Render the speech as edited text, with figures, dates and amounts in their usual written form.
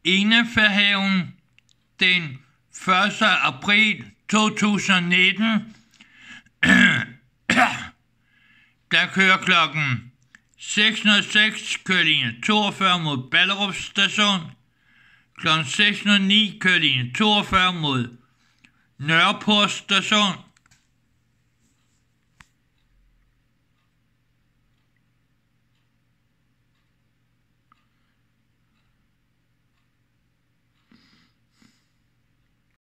Enefærhaven den 1. april 2019. Der kører klokken 6.06 kører linje 42 mod Ballerup station. Klokken 6.09 kører linje 42 mod Nørreport station.